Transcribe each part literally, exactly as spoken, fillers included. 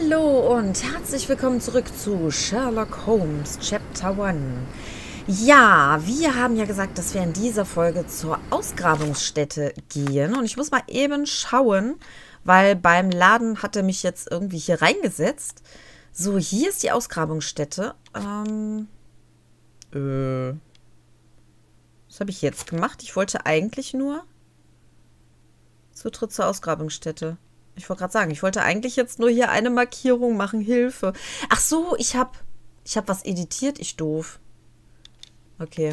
Hallo und herzlich willkommen zurück zu Sherlock Holmes Chapter eins. Ja, wir haben ja gesagt, dass wir in dieser Folge zur Ausgrabungsstätte gehen. Und ich muss mal eben schauen, weil beim Laden hat er mich jetzt irgendwie hier reingesetzt. So, hier ist die Ausgrabungsstätte. Ähm, äh, was habe ich jetzt gemacht? Ich wollte eigentlich nur Zutritt zur Ausgrabungsstätte. Ich wollte gerade sagen, ich wollte eigentlich jetzt nur hier eine Markierung machen, Hilfe. Ach so, ich habe ich hab was editiert, ich doof. Okay.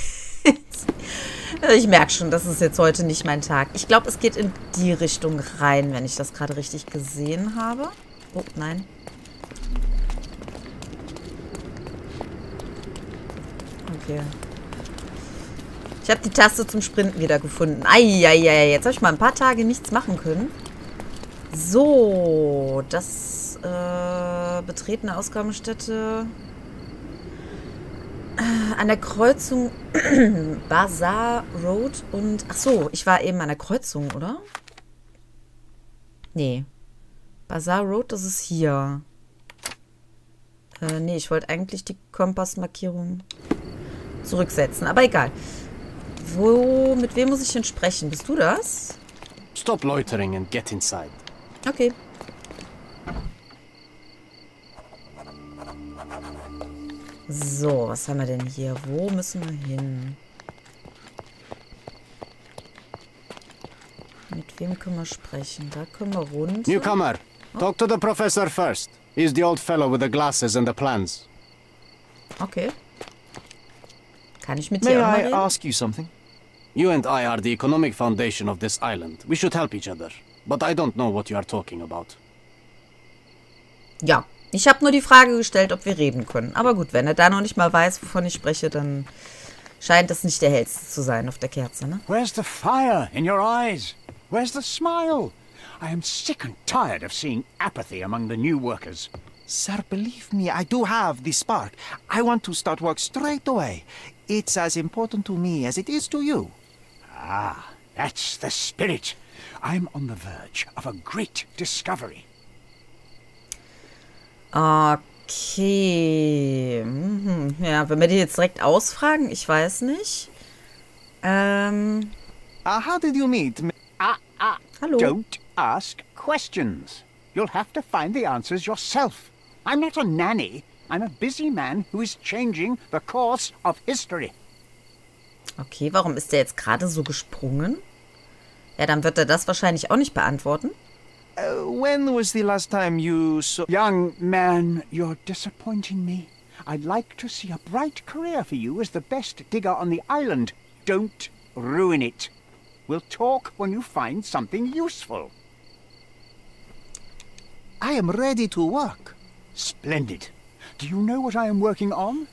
Ich merke schon, das ist jetzt heute nicht mein Tag. Ich glaube, es geht in die Richtung rein, wenn ich das gerade richtig gesehen habe. Oh, nein. Okay. Ich habe die Taste zum Sprinten wieder gefunden. Eieiei, jetzt habe ich mal ein paar Tage nichts machen können. So, das äh, Betreten der Ausgrabungsstätte äh, an der Kreuzung Bazaar Road und... Ach so, ich war eben an der Kreuzung, oder? Nee. Bazaar Road, das ist hier. Äh, nee, ich wollte eigentlich die Kompassmarkierung zurücksetzen, aber egal. Wo, mit wem muss ich denn sprechen? Bist du das? Stop loitering and get inside. Okay. So, was haben wir denn hier? Wo müssen wir hin? Mit wem können wir sprechen? Da können wir runter. Newcomer, talk to the professor first. He's the old fellow with the glasses and the plans. Okay. Kann ich mit May dir auch mal I reden? ask you something? You and I are the economic foundation of this island. We should help each other. But I don't know what you are talking about. Ja, ich habe nur die Frage gestellt, ob wir reden können. Aber gut, wenn er da noch nicht mal weiß, wovon ich spreche, dann scheint es nicht der hellste zu sein auf der Kerze, ne? Where's the fire in your eyes? Where's the smile? I am sick and tired of seeing apathy among the new workers. Sir, believe me, I do have the spark. I want to start work straight away. It's as important to me as it is to you. Ah, that's the spirit. I'm on the verge of a great discovery. Okay. Mhm. Ja, wenn wir die jetzt direkt ausfragen, ich weiß nicht. Ähm, Uh, how did you meet? m- Ah, ah, hallo. don't ask questions. You'll have to find the answers yourself. I'm not a nanny. I'm a busy man who is changing the course of history. Okay, warum ist der jetzt gerade so gesprungen? Ja, dann wird er das wahrscheinlich auch nicht beantworten. Uh, when was the last time you saw... Young man, you're disappointing me. I'd like to see a bright career for you as the best digger on the island. Don't ruin it. We'll talk when you find something useful. I am ready to work. Splendid. Do you know what I am working on?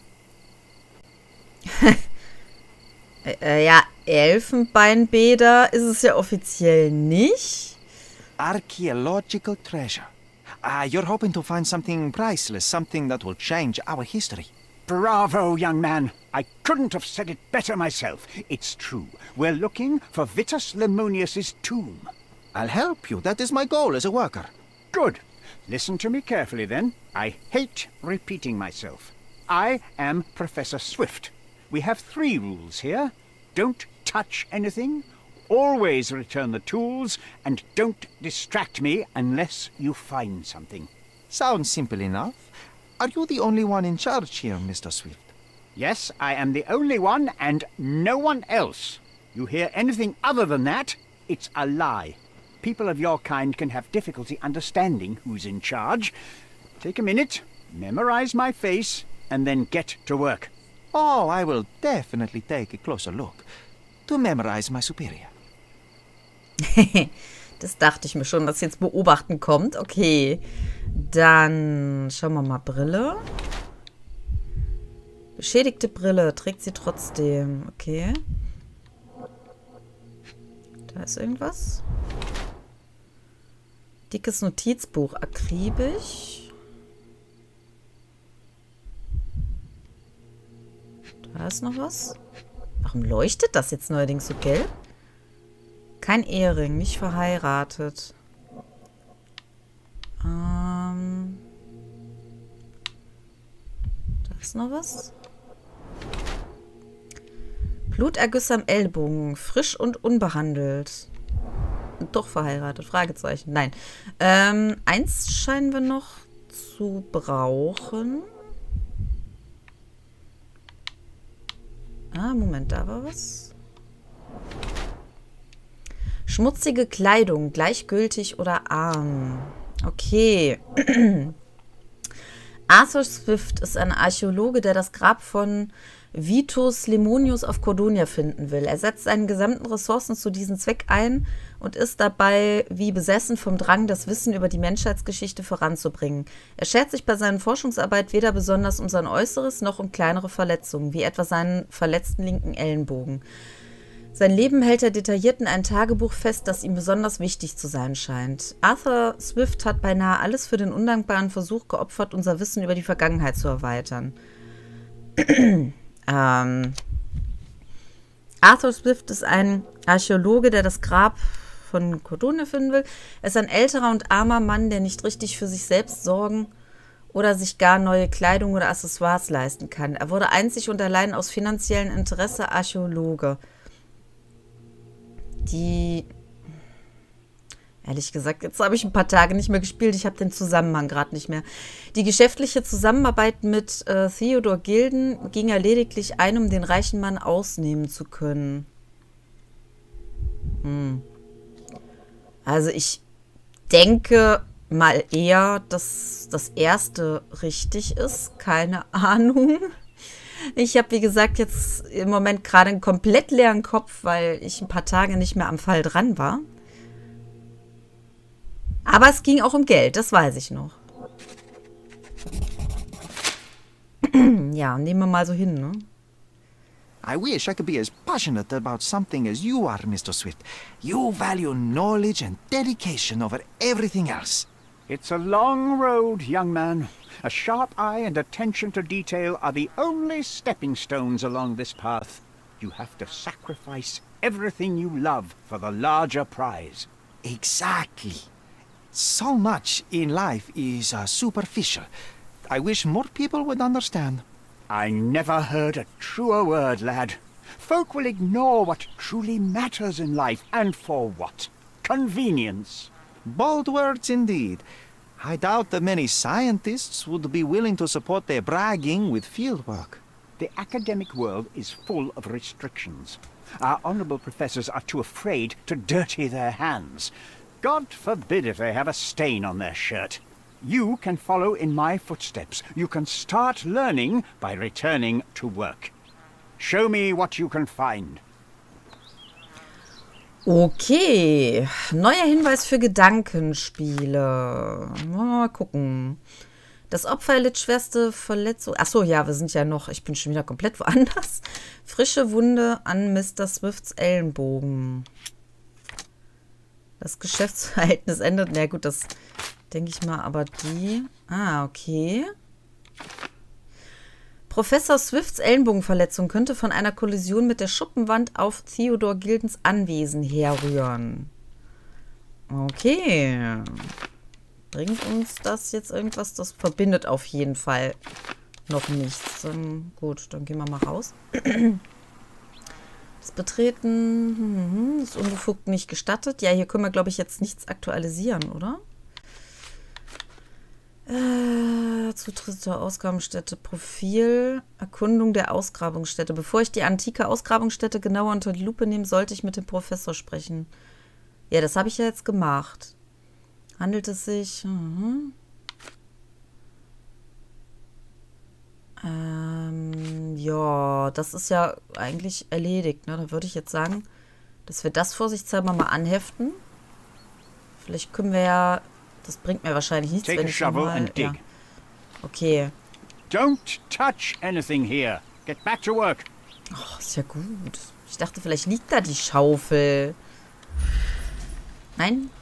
Äh, äh, ja, Elfenbeinbäder ist es ja offiziell nicht. Archaeological treasure. Uh, you're hoping to find something priceless, something that will change our history. Bravo, young man. I couldn't have said it better myself. It's true. We're looking for Vitus Lemonius's tomb. I'll help you. That is my goal as a worker. Good. Listen to me carefully, then. I hate repeating myself. I am Professor Swift. We have three rules here. Don't touch anything, always return the tools, and don't distract me unless you find something. Sounds simple enough. Are you the only one in charge here, Mister Swift? Yes, I am the only one and no one else. You hear anything other than that, it's a lie. People of your kind can have difficulty understanding who's in charge. Take a minute, memorize my face, and then get to work. Oh, I will definitely take a closer look to memorize my superior. Das dachte ich mir schon, dass jetzt Beobachten kommt. Okay, dann schauen wir mal. Brille. Beschädigte Brille. Trägt sie trotzdem. Okay. Da ist irgendwas. Dickes Notizbuch. Akribisch. Da ist noch was. Warum leuchtet das jetzt neuerdings so gelb? Kein Ehering, nicht verheiratet. Ähm, Ist noch was? Blutergüsse am Ellbogen. Frisch und unbehandelt. Doch verheiratet. Fragezeichen. Nein. Ähm, eins scheinen wir noch zu brauchen. Ah, Moment, da war was. Schmutzige Kleidung. Gleichgültig oder arm. Okay. Arthur Swift ist ein Archäologe, der das Grab von Vitus Lemonius auf Cordonia finden will. Er setzt seine gesamten Ressourcen zu diesem Zweck ein und ist dabei wie besessen vom Drang, das Wissen über die Menschheitsgeschichte voranzubringen. Er schert sich bei seiner Forschungsarbeit weder besonders um sein Äußeres noch um kleinere Verletzungen, wie etwa seinen verletzten linken Ellenbogen. Sein Leben hält er detailliert in ein Tagebuch fest, das ihm besonders wichtig zu sein scheint. Arthur Swift hat beinahe alles für den undankbaren Versuch geopfert, unser Wissen über die Vergangenheit zu erweitern. ähm, Arthur Swift ist ein Archäologe, der das Grab von Cordonia finden will. Er ist ein älterer und armer Mann, der nicht richtig für sich selbst sorgen oder sich gar neue Kleidung oder Accessoires leisten kann. Er wurde einzig und allein aus finanziellem Interesse Archäologe. Die, ehrlich gesagt, jetzt habe ich ein paar Tage nicht mehr gespielt. Ich habe den Zusammenhang gerade nicht mehr. Die geschäftliche Zusammenarbeit mit äh, Theodor Gilden ging er lediglich ein, um den reichen Mann ausnehmen zu können. Hm. Also ich denke mal eher, dass das erste richtig ist. Keine Ahnung. Ich habe, wie gesagt, jetzt im Moment gerade einen komplett leeren Kopf, weil ich ein paar Tage nicht mehr am Fall dran war. Aber es ging auch um Geld, das weiß ich noch. Ja, nehmen wir mal so hin, ne? I wish I could be as passionate about something as you are, Mister Swift. You value knowledge and dedication over everything else. It's a long road, young man. A sharp eye and attention to detail are the only stepping stones along this path. You have to sacrifice everything you love for the larger prize. Exactly. So much in life is uh, superficial. I wish more people would understand. I never heard a truer word, lad. Folk will ignore what truly matters in life, and for what? Convenience. Bold words indeed. I doubt that many scientists would be willing to support their bragging with fieldwork. The academic world is full of restrictions. Our honorable professors are too afraid to dirty their hands. God forbid if they have a stain on their shirt. You can follow in my footsteps. You can start learning by returning to work. Show me what you can find. Okay, neuer Hinweis für Gedankenspiele. Mal gucken. Das Opfer erlitt schwerste Verletzung. Achso, ja, wir sind ja noch, ich bin schon wieder komplett woanders. Frische Wunde an Mister Swifts Ellenbogen. Das Geschäftsverhältnis endet. Na gut, das denke ich mal, aber die... Ah, okay. Professor Swifts Ellenbogenverletzung könnte von einer Kollision mit der Schuppenwand auf Theodor Gildens Anwesen herrühren. Okay. Bringt uns das jetzt irgendwas? Das verbindet auf jeden Fall noch nichts. Dann, gut, dann gehen wir mal raus. Das Betreten ist unbefugt nicht gestattet. Ja, hier können wir, glaube ich, jetzt nichts aktualisieren, oder? Äh, Zutritt zur Ausgrabungsstätte, Profil, Erkundung der Ausgrabungsstätte. Bevor ich die antike Ausgrabungsstätte genauer unter die Lupe nehme, sollte ich mit dem Professor sprechen. Ja, das habe ich ja jetzt gemacht. Handelt es sich... Mhm. Ähm, ja, das ist ja eigentlich erledigt, ne? Da würde ich jetzt sagen, dass wir das vorsichtshalber mal anheften. Vielleicht können wir ja... Das bringt mir wahrscheinlich nichts, Take wenn a ich shovel mal, and dig. ja. Okay. Don't touch anything here. Get back to work. Oh, ist ja gut. Ich dachte, vielleicht liegt da die Schaufel. Nein?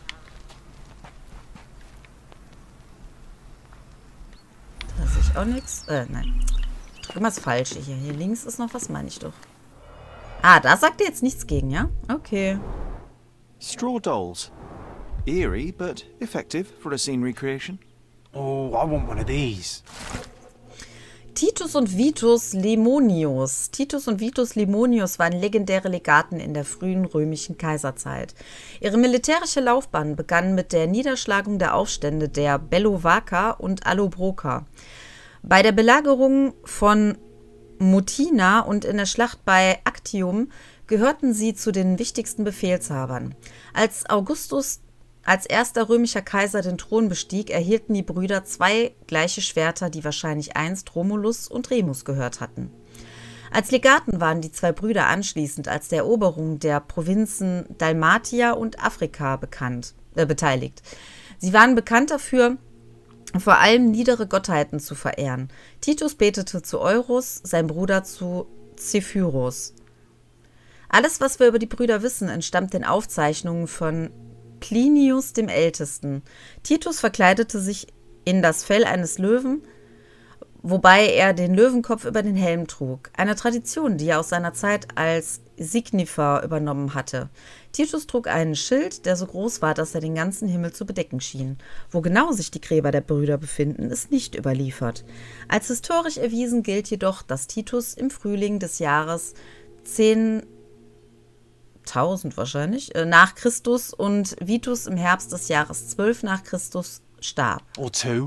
Da sehe ich auch nichts. Äh, nein. Ich drücke mal das Falsche hier. Hier links ist noch was, meine ich doch. Ah, da sagt ihr jetzt nichts gegen, ja? Okay. Straw dolls. Eerie, but effective for a scene recreation. Oh, I want one of these. Titus und Vitus Lemonius. Titus und Vitus Lemonius waren legendäre Legaten in der frühen römischen Kaiserzeit. Ihre militärische Laufbahn begann mit der Niederschlagung der Aufstände der Bellovaker und Allobroger. Bei der Belagerung von Mutina und in der Schlacht bei Actium gehörten sie zu den wichtigsten Befehlshabern. Als Augustus als erster römischer Kaiser den Thron bestieg, erhielten die Brüder zwei gleiche Schwerter, die wahrscheinlich einst Romulus und Remus gehört hatten. Als Legaten waren die zwei Brüder anschließend als der Eroberung der Provinzen Dalmatia und Afrika bekannt, äh, beteiligt. Sie waren bekannt dafür, vor allem niedere Gottheiten zu verehren. Titus betete zu Eurus, sein Bruder zu Zephyrus. Alles, was wir über die Brüder wissen, entstammt den Aufzeichnungen von Plinius dem Ältesten. Titus verkleidete sich in das Fell eines Löwen, wobei er den Löwenkopf über den Helm trug. Eine Tradition, die er aus seiner Zeit als Signifer übernommen hatte. Titus trug einen Schild, der so groß war, dass er den ganzen Himmel zu bedecken schien. Wo genau sich die Gräber der Brüder befinden, ist nicht überliefert. Als historisch erwiesen gilt jedoch, dass Titus im Frühling des Jahres zehntausend wahrscheinlich, äh, nach Christus und Vitus im Herbst des Jahres zwölf nach Christus starb. Or two.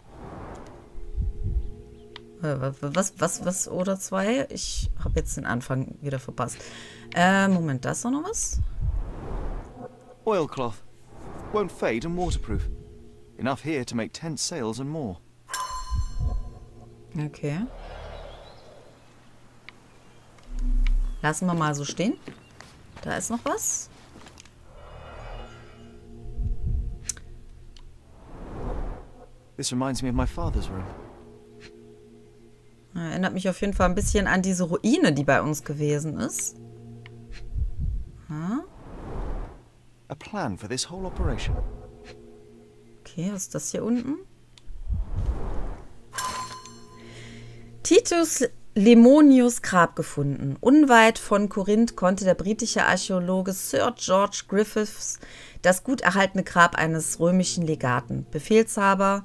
Äh, was, was, was, oder zwei? Ich habe jetzt den Anfang wieder verpasst. Äh, Moment, da ist doch noch was? Oilcloth. Won't fade and waterproof. Enough here to make tent sails and more. Okay. Lassen wir mal so stehen. Da ist noch was. This reminds me of my father's room. Erinnert mich auf jeden Fall ein bisschen an diese Ruine, die bei uns gewesen ist. Hm? A plan for this whole operation. Okay, was ist das hier unten? Titus Lemonius Grab gefunden. Unweit von Korinth konnte der britische Archäologe Sir George Griffiths das gut erhaltene Grab eines römischen Legaten, Befehlshaber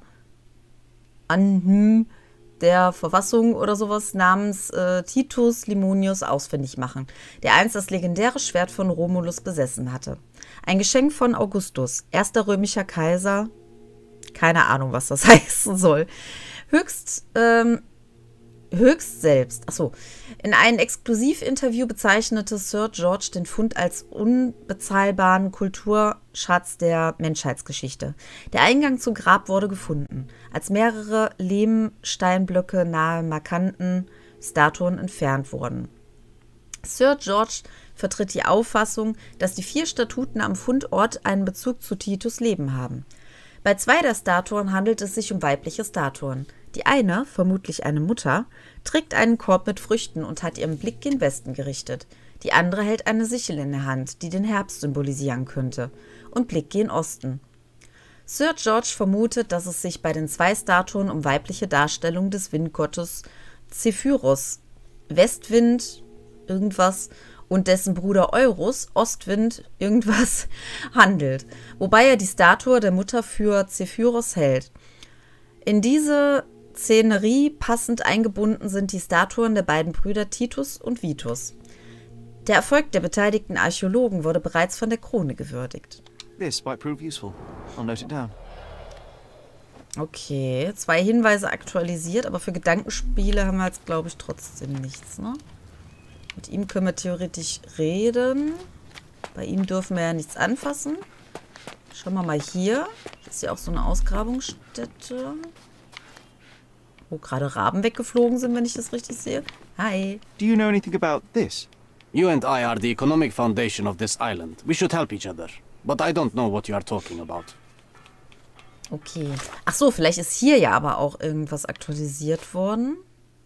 an der Verfassung oder sowas namens äh, Titus Lemonius ausfindig machen, der einst das legendäre Schwert von Romulus besessen hatte. Ein Geschenk von Augustus, erster römischer Kaiser. Keine Ahnung, was das heißen soll. Höchst, ähm, höchst selbst. Achso. In einem Exklusivinterview bezeichnete Sir George den Fund als unbezahlbaren Kulturschatz der Menschheitsgeschichte. Der Eingang zum Grab wurde gefunden, als mehrere Lehmsteinblöcke nahe markanten Statuen entfernt wurden. Sir George vertritt die Auffassung, dass die vier Statuten am Fundort einen Bezug zu Titus' Leben haben. Bei zwei der Statuen handelt es sich um weibliche Statuen. Die eine, vermutlich eine Mutter, trägt einen Korb mit Früchten und hat ihren Blick gen Westen gerichtet. Die andere hält eine Sichel in der Hand, die den Herbst symbolisieren könnte, und blickt gen Osten. Sir George vermutet, dass es sich bei den zwei Statuen um weibliche Darstellung des Windgottes Zephyrus, Westwind, irgendwas, und dessen Bruder Eurus, Ostwind, irgendwas, handelt, wobei er die Statue der Mutter für Zephyrus hält. In diese Szenerie passend eingebunden sind die Statuen der beiden Brüder Titus und Vitus. Der Erfolg der beteiligten Archäologen wurde bereits von der Krone gewürdigt. This might prove useful. I'll note it down. Okay, zwei Hinweise aktualisiert, aber für Gedankenspiele haben wir jetzt, glaube ich, trotzdem nichts, ne? Mit ihm können wir theoretisch reden. Bei ihm dürfen wir ja nichts anfassen. Schauen wir mal hier. Hier ist ja auch so eine Ausgrabungsstätte. Wo gerade Raben weggeflogen sind, wenn ich das richtig sehe. Hi. Do you know anything about this? You and I are the economic foundation of this island. We should help each other. But I don't know what you are talking about. Okay. Ach so, vielleicht ist hier ja aber auch irgendwas aktualisiert worden.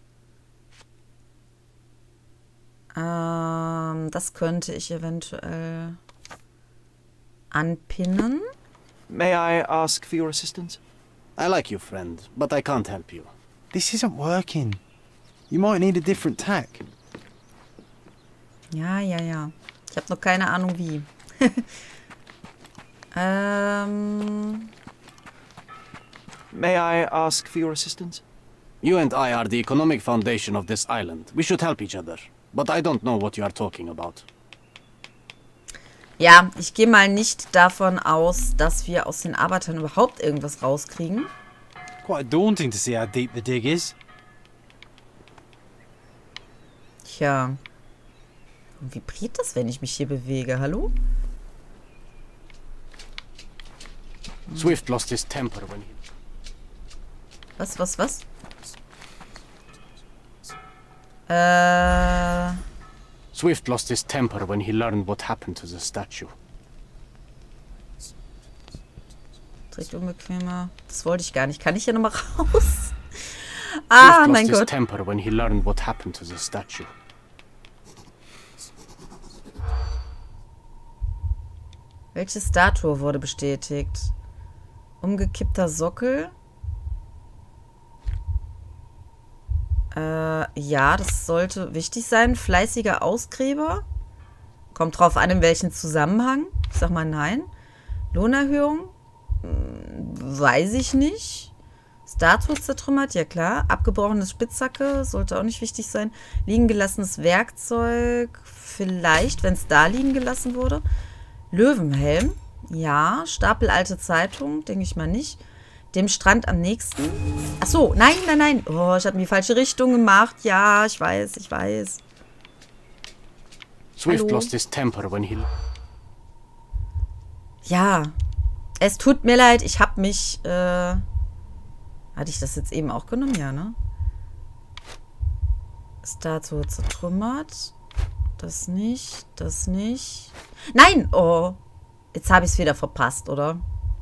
Ähm, das könnte ich eventuell anpinnen. May I ask for your assistance? I like you, friend, but I can't help you. This isn't working. You might need a different tack. Ja, ja, ja. Ich habe noch keine Ahnung wie. ähm... May I ask for your assistance? You and I are the economic foundation of this island. We should help each other. But I don't know what you are talking about. Ja, ich gehe mal nicht davon aus, dass wir aus den Arbeitern überhaupt irgendwas rauskriegen. Quite daunting to see how deep the dig is. Tja. Wie vibriert das, wenn ich mich hier bewege? Hallo? Swift lost his temper when he... Was, was, was? Äh... Swift lost his temper when he learned what happened to the statue. Trägt unbequemer. Das wollte ich gar nicht. Kann ich hier nochmal raus? Ah, mein Swift lost his Gott. temper when he learned what happened to the statue. Welche Statue wurde bestätigt? Umgekippter Sockel? Äh, ja, das sollte wichtig sein. Fleißiger Ausgräber? Kommt drauf an, in welchem Zusammenhang. Ich sag mal nein. Lohnerhöhung? Hm, weiß ich nicht. Statue zertrümmert? Ja klar. Abgebrochenes Spitzhacke? Sollte auch nicht wichtig sein. Liegen gelassenes Werkzeug? Vielleicht, wenn es da liegen gelassen wurde. Löwenhelm? Ja. Stapel alte Zeitung? Denke ich mal nicht. Dem Strand am nächsten. Ach so, nein, nein, nein. Oh, ich habe in die falsche Richtung gemacht. Ja, ich weiß, ich weiß. Swift Hallo? lost his temper when he... Ja. Es tut mir leid, ich habe mich... Äh, hatte ich das jetzt eben auch genommen? Ja, ne? Statue zertrümmert. Das nicht, das nicht. Nein! Oh. Jetzt habe ich es wieder verpasst, oder?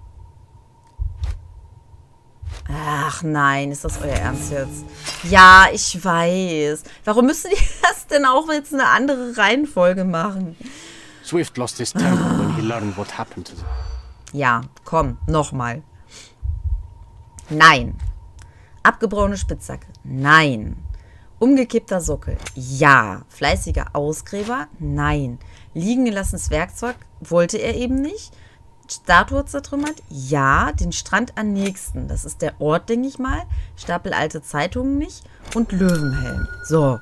Ach nein, ist das euer Ernst jetzt? Ja, ich weiß. Warum müssen die das denn auch jetzt eine andere Reihenfolge machen? Swift lost his temper when he learned what happened to the... Ja, komm, nochmal. Nein. Abgebrochene Spitzhacke? Nein. Umgekippter Sockel? Ja. Fleißiger Ausgräber? Nein. Liegen gelassenes Werkzeug? Wollte er eben nicht. Statue zertrümmert? Ja. Den Strand am nächsten. Das ist der Ort, denke ich mal. Stapel alte Zeitungen nicht. Und Löwenhelm. So.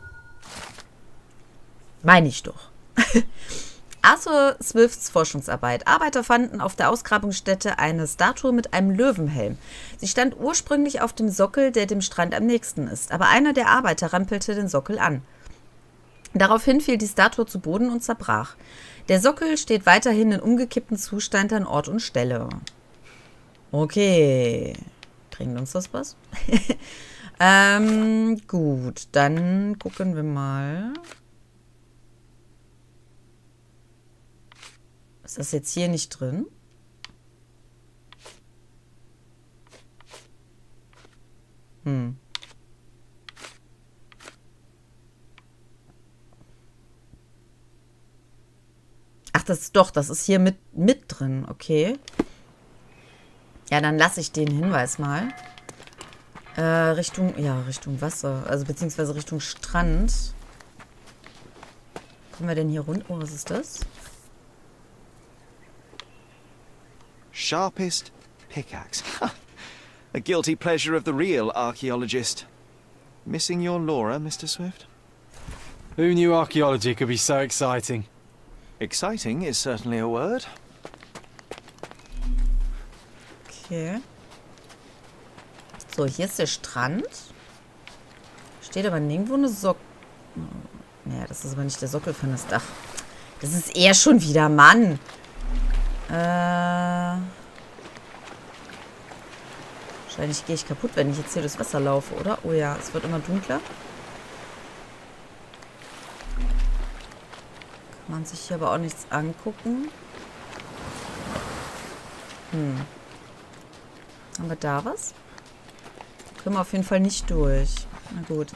Meine ich doch. Arthur Swifts Forschungsarbeit. Arbeiter fanden auf der Ausgrabungsstätte eine Statue mit einem Löwenhelm. Sie stand ursprünglich auf dem Sockel, der dem Strand am nächsten ist. Aber einer der Arbeiter rampelte den Sockel an. Daraufhin fiel die Statue zu Boden und zerbrach. Der Sockel steht weiterhin in umgekipptem Zustand an Ort und Stelle. Okay. Bringt uns das was? ähm, gut, dann gucken wir mal. Ist das jetzt hier nicht drin? Hm. Ach, das ist doch, das ist hier mit, mit drin, okay. Ja, dann lasse ich den Hinweis mal. Äh, Richtung, ja, Richtung Wasser, also beziehungsweise Richtung Strand. Kommen wir denn hier runter? Oh, was ist das? Sharpest pickaxe. A guilty pleasure of the real archaeologist. Missing your Laura, Mister Swift? Who knew archaeology could be so exciting? Exciting is certainly a word. Okay. So, hier ist der Strand. Steht aber nirgendwo eine Sockel. Naja, das ist aber nicht der Sockel von das Dach. Das ist er schon wieder, Mann. Äh. Wahrscheinlich gehe ich kaputt, wenn ich jetzt hier durchs Wasser laufe, oder? Oh ja, es wird immer dunkler. Kann man sich hier aber auch nichts angucken. Hm. Haben wir da was? Können wir auf jeden Fall nicht durch. Na gut.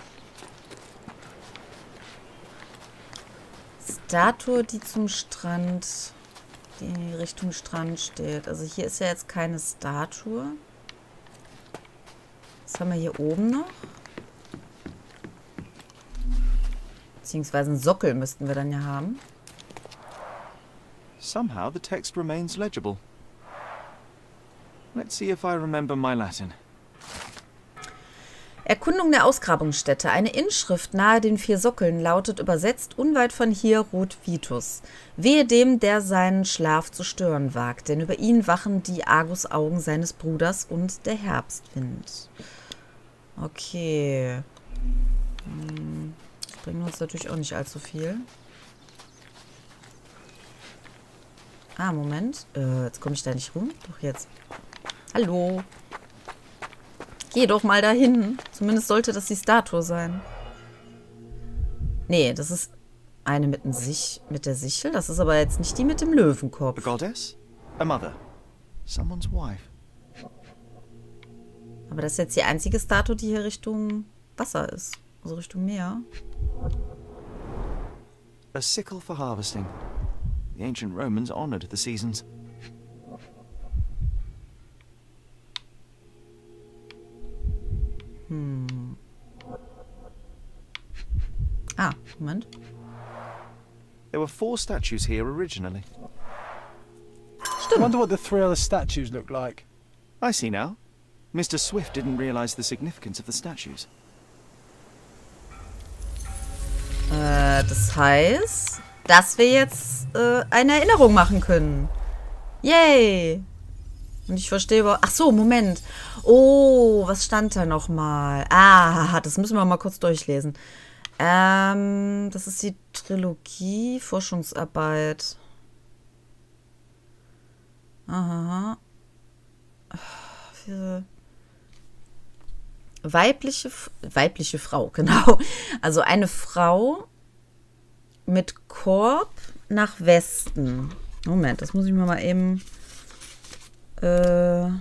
Statue, die zum Strand, die in die Richtung Strand steht. Also hier ist ja jetzt keine Statue. Was haben wir hier oben noch? Beziehungsweise einen Sockel müssten wir dann ja haben. Somehow the text remains legible. Let's see if I remember my Latin. Erkundung der Ausgrabungsstätte. Eine Inschrift nahe den vier Sockeln lautet übersetzt: Unweit von hier ruht Vitus. Wehe dem, der seinen Schlaf zu stören wagt, denn über ihn wachen die Argusaugen seines Bruders und der Herbstwind. Okay. Hm. Das bringt uns natürlich auch nicht allzu viel. Ah, Moment. Äh, jetzt komme ich da nicht rum. Doch jetzt. Hallo. Geh doch mal dahin. Zumindest sollte das die Statue sein. Nee, das ist eine mit, Sich mit der Sichel. Das ist aber jetzt nicht die mit dem Löwenkopf. A goddess? A mother? Someone's wife? Aber das ist jetzt die einzige Statue, die hier Richtung Wasser ist. Also Richtung Meer. A sickle for harvesting. The ancient Romans honored the seasons. Hm. Ah, Moment. There were four statues here originally. I wonder what the three other statues look like. I see now. Mister Swift didn't realize the significance of the statues. Äh, das heißt, dass wir jetzt äh, eine Erinnerung machen können. Yay! Und ich verstehe aber... Ach so, Moment. Oh, was stand da nochmal? Ah, das müssen wir mal kurz durchlesen. Ähm, das ist die Trilogie, Forschungsarbeit. Aha. Für weibliche, weibliche Frau, genau. Also eine Frau mit Korb nach Westen. Moment, das muss ich mir mal eben... Äh,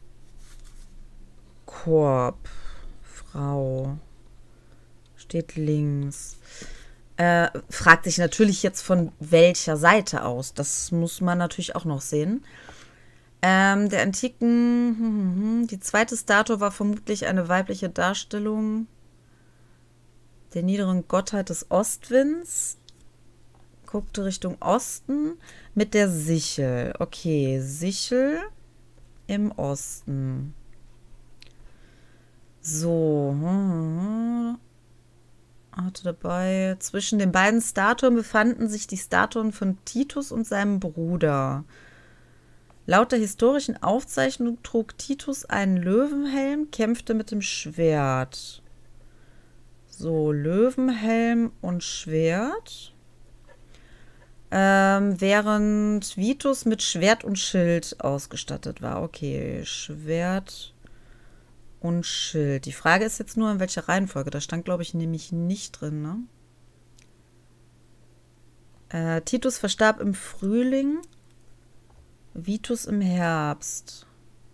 Korb. Frau. Steht links. Äh, fragt sich natürlich jetzt von welcher Seite aus. Das muss man natürlich auch noch sehen. Ähm, der antiken... Hm, hm, hm, die zweite Statue war vermutlich eine weibliche Darstellung der niederen Gottheit des Ostwinds. Guckte Richtung Osten mit der Sichel. Okay, Sichel im Osten. So. Hatte dabei. Zwischen den beiden Statuen befanden sich die Statuen von Titus und seinem Bruder. Laut der historischen Aufzeichnung trug Titus einen Löwenhelm, kämpfte mit dem Schwert. So, Löwenhelm und Schwert. Ähm, während Vitus mit Schwert und Schild ausgestattet war. Okay, Schwert und Schild. Die Frage ist jetzt nur, in welcher Reihenfolge. Da stand, glaube ich, nämlich nicht drin, ne? Äh, Titus verstarb im Frühling, Vitus im Herbst.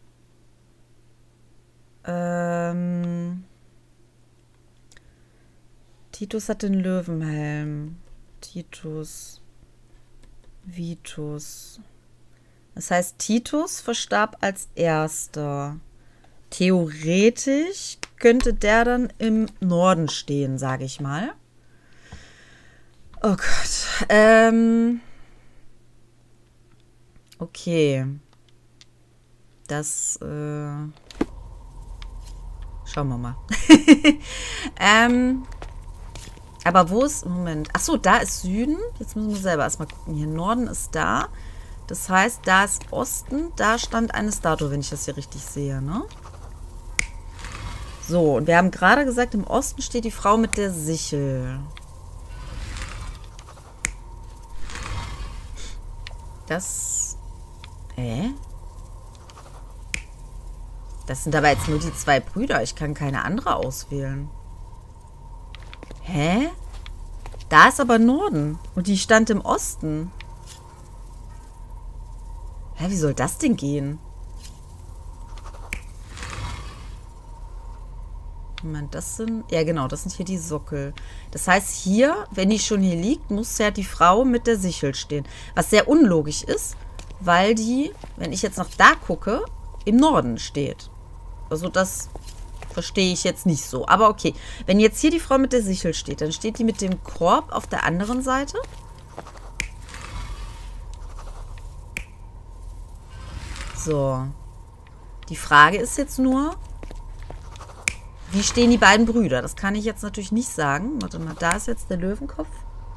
Ähm, Titus hat den Löwenhelm. Titus... Vitus. Das heißt, Titus verstarb als erster. Theoretisch könnte der dann im Norden stehen, sage ich mal. Oh Gott. Ähm. Okay. Das, äh. Schauen wir mal. ähm. Aber wo ist... Moment. Achso, da ist Süden. Jetzt müssen wir selber erstmal gucken. Hier Norden ist da. Das heißt, da ist Osten. Da stand eine Statue, wenn ich das hier richtig sehe, ne? So, und wir haben gerade gesagt, im Osten steht die Frau mit der Sichel. Das... Äh? Das sind aber jetzt nur die zwei Brüder. Ich kann keine andere auswählen. Hä? Da ist aber Norden. Und die stand im Osten. Hä, wie soll das denn gehen? Moment, das sind... Ja, genau, das sind hier die Sockel. Das heißt, hier, wenn die schon hier liegt, muss ja die Frau mit der Sichel stehen. Was sehr unlogisch ist, weil die, wenn ich jetzt nach da gucke, im Norden steht. Also das... Verstehe ich jetzt nicht so. Aber okay. Wenn jetzt hier die Frau mit der Sichel steht, dann steht die mit dem Korb auf der anderen Seite. So. Die Frage ist jetzt nur, Wie stehen die beiden Brüder? Das kann ich jetzt natürlich nicht sagen. Warte mal, da ist jetzt der Löwenkopf.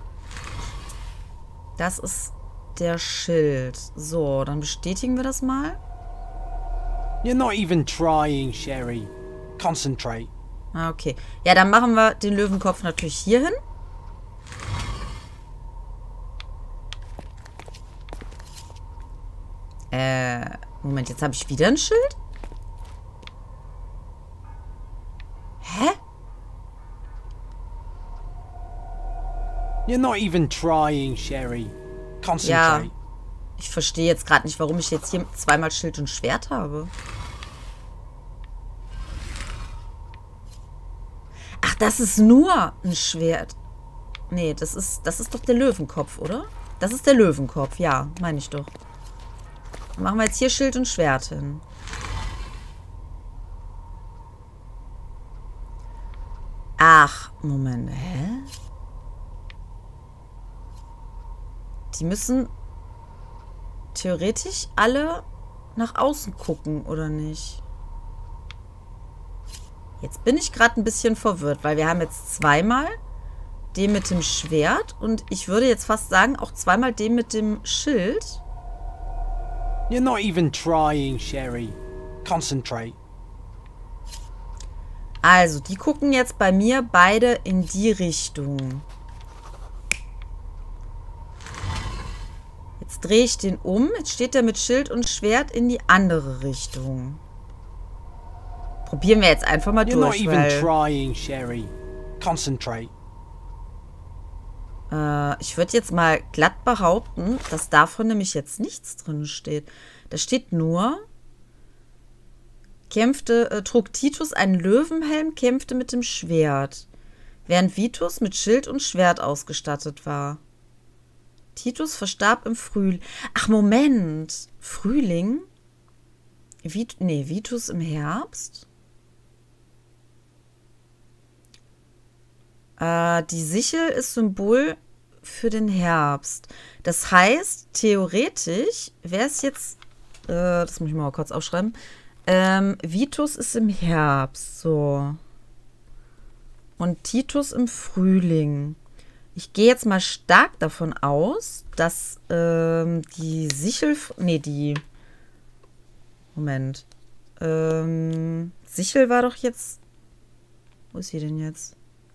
Das ist der Schild. So, dann bestätigen wir das mal. You're not even trying, Sherry. Concentrate. Ah, okay. Ja, dann machen wir den Löwenkopf natürlich hier hin. Äh, Moment, jetzt habe ich wieder ein Schild? Hä? You're not even trying, Sherry. Ja, Concentrate. ich verstehe jetzt gerade nicht, warum ich jetzt hier zweimal Schild und Schwert habe. Ach, das ist nur ein Schwert. Nee, das ist, das ist doch der Löwenkopf, oder? Das ist der Löwenkopf, ja, meine ich doch. Dann machen wir jetzt hier Schild und Schwert hin. Ach, Moment, hä? Die müssen theoretisch alle nach außen gucken, oder nicht? Jetzt bin ich gerade ein bisschen verwirrt, weil wir haben jetzt zweimal den mit dem Schwert und ich würde jetzt fast sagen, auch zweimal den mit dem Schild. You're not even trying, Sherry. Concentrate. Also, die gucken jetzt bei mir beide in die Richtung. Jetzt drehe ich den um. Jetzt steht er mit Schild und Schwert in die andere Richtung. Probieren wir jetzt einfach mal You're not durch, even weil... trying, Sherry. Concentrate. Äh, ich würde jetzt mal glatt behaupten, dass davon nämlich jetzt nichts drin steht. Da steht nur... Kämpfte, äh, trug Titus einen Löwenhelm, kämpfte mit dem Schwert, während Vitus mit Schild und Schwert ausgestattet war. Titus verstarb im Frühling. Ach, Moment. Frühling? Vit nee, Vitus im Herbst? Äh, die Sichel ist Symbol für den Herbst. Das heißt, theoretisch wäre es jetzt, äh, das muss ich mal kurz aufschreiben, Ähm, Vitus ist im Herbst, so. Und Titus im Frühling. Ich gehe jetzt mal stark davon aus, dass ähm, die Sichel... Nee, die... Moment. Ähm, Sichel war doch jetzt... Wo ist sie denn jetzt?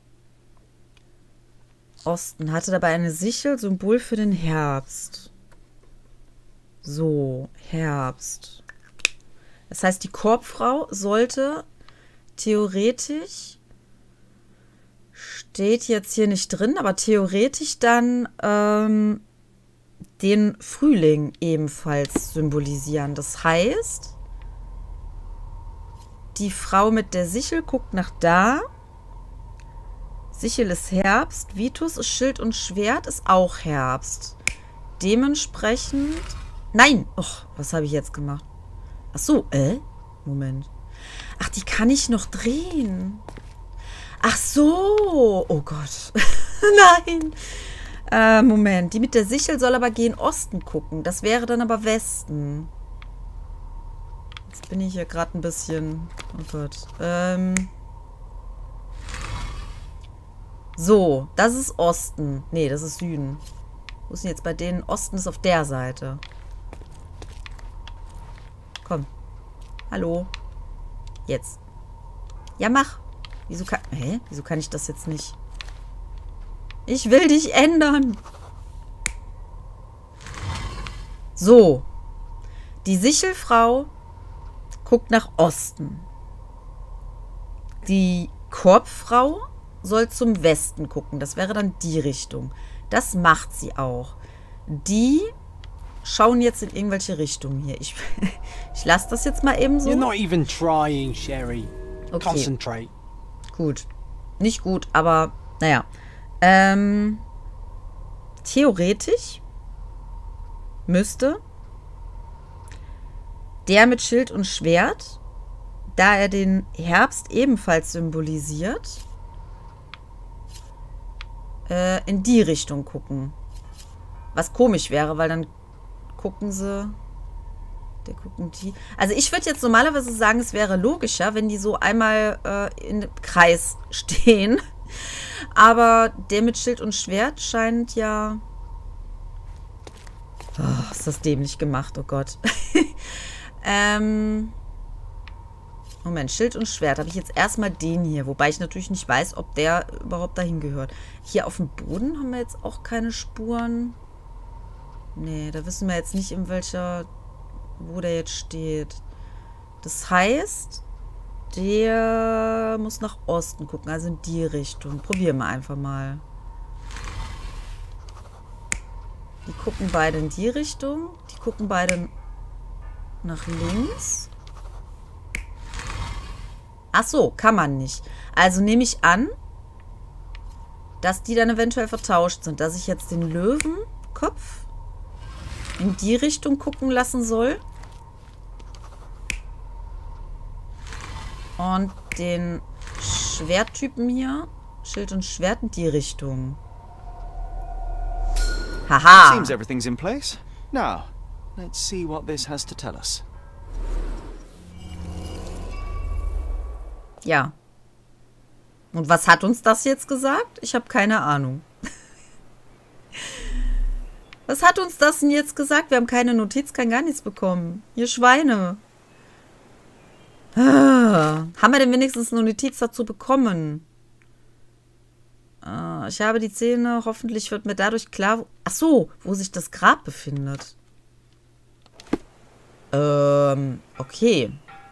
Osten. Hatte dabei eine Sichel, Symbol für den Herbst. So, Herbst. Das heißt, die Korbfrau sollte theoretisch, steht jetzt hier nicht drin, aber theoretisch dann ähm, den Frühling ebenfalls symbolisieren. Das heißt, die Frau mit der Sichel guckt nach da. Sichel ist Herbst. Vitus ist Schild und Schwert, ist auch Herbst. Dementsprechend... Nein! Och, was habe ich jetzt gemacht? Ach so, äh? Moment. Ach, die kann ich noch drehen. Ach so. Oh Gott. Nein. Äh, Moment. Die mit der Sichel soll aber gegen Osten gucken. Das wäre dann aber Westen. Jetzt bin ich hier gerade ein bisschen... Oh Gott. Ähm... So, das ist Osten. Nee, das ist Süden. Wo ist denn jetzt bei denen? Osten ist auf der Seite. Komm. Hallo. Jetzt. Ja, mach. Wieso kann... Hä? Wieso kann ich das jetzt nicht? Ich will dich ändern. So. Die Sichelfrau guckt nach Osten. Die Korbfrau soll zum Westen gucken. Das wäre dann die Richtung. Das macht sie auch. Die... schauen jetzt in irgendwelche Richtungen hier. Ich, ich lasse das jetzt mal eben so. You're not even trying, Sherry. Okay. Concentrate. Gut. Nicht gut, aber naja. Ähm, theoretisch müsste der mit Schild und Schwert, da er den Herbst ebenfalls symbolisiert, äh, in die Richtung gucken. Was komisch wäre, weil dann gucken sie... Der gucken die. Also ich würde jetzt normalerweise sagen, es wäre logischer, wenn die so einmal äh, in dem Kreis stehen. Aber der mit Schild und Schwert scheint ja... Oh, ist das dämlich gemacht, oh Gott. ähm... Moment, Schild und Schwert. Habe ich jetzt erstmal den hier. Wobei ich natürlich nicht weiß, ob der überhaupt dahin gehört. Hier auf dem Boden haben wir jetzt auch keine Spuren. Nee, da wissen wir jetzt nicht, in welcher... wo der jetzt steht. Das heißt, der muss nach Osten gucken, also in die Richtung. Probieren wir einfach mal. Die gucken beide in die Richtung. Die gucken beide nach links. Ach so, kann man nicht. Also nehme ich an, dass die dann eventuell vertauscht sind. Dass ich jetzt den Löwenkopf in die Richtung gucken lassen soll. Und den Schwerttypen hier, Schild und Schwert in die Richtung. Haha. Seems everything's in place. Now, let's see what this has to tell us. Ja. Und was hat uns das jetzt gesagt? Ich habe keine Ahnung. Was hat uns das denn jetzt gesagt? Wir haben keine Notiz, kein gar nichts bekommen. Ihr Schweine. Ah, haben wir denn wenigstens eine Notiz dazu bekommen? Ah, ich habe die Zähne. Hoffentlich wird mir dadurch klar... Wo, ach so, wo sich das Grab befindet. Ähm, okay.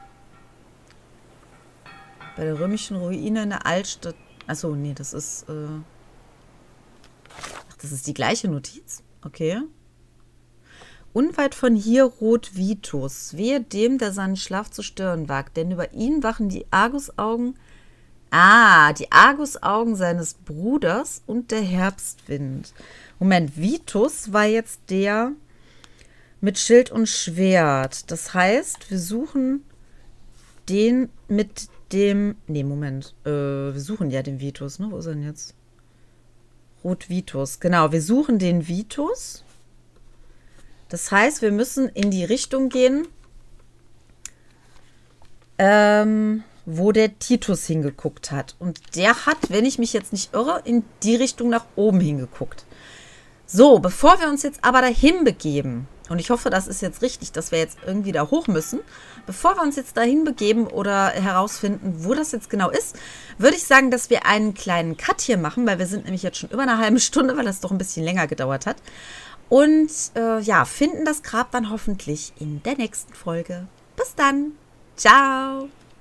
Bei der römischen Ruine in der Altstadt... Achso, nee, das ist... Äh ach, das ist die gleiche Notiz? Okay. Unweit von hier ruht Vitus. Wehe dem, der seinen Schlaf zu stören wagt. Denn über ihn wachen die Argusaugen... Ah, die Argusaugen seines Bruders und der Herbstwind. Moment, Vitus war jetzt der mit Schild und Schwert. Das heißt, wir suchen den mit dem... Nee, Moment. Äh, wir suchen ja den Vitus, ne? Wo ist er denn jetzt? Ruht Vitus. Genau, wir suchen den Vitus. Das heißt, wir müssen in die Richtung gehen, ähm, wo der Titus hingeguckt hat. Und der hat, wenn ich mich jetzt nicht irre, in die Richtung nach oben hingeguckt. So, bevor wir uns jetzt aber dahin begeben, und ich hoffe, das ist jetzt richtig, dass wir jetzt irgendwie da hoch müssen, bevor wir uns jetzt dahin begeben oder herausfinden, wo das jetzt genau ist, würde ich sagen, dass wir einen kleinen Cut hier machen, weil wir sind nämlich jetzt schon über eine halbe Stunde, weil das doch ein bisschen länger gedauert hat. Und äh, ja, finden das Grab dann hoffentlich in der nächsten Folge. Bis dann. Ciao.